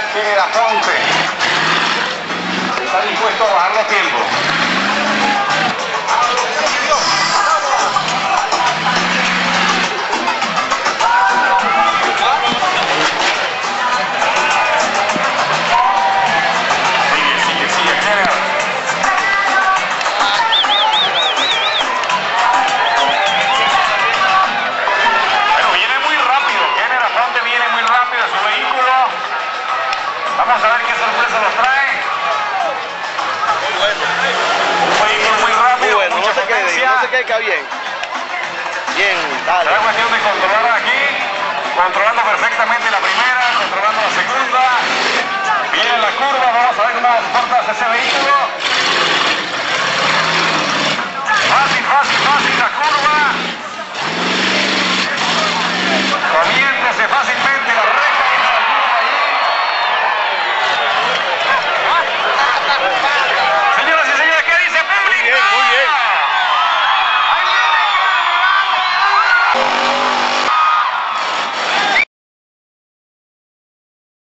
Tiene la Ponce. Está dispuesto a bajar los tiempos. Vamos a ver qué sorpresa nos trae. Un vehículo muy rápido, bueno, mucha potencia. no se caiga bien. Bien, dale. Será cuestión de controlar aquí, controlando perfectamente la primera, controlando la segunda. Viene la curva, vamos a ver cómo portas ese vehículo. Fácil, fácil, fácil la curva. Comiéntese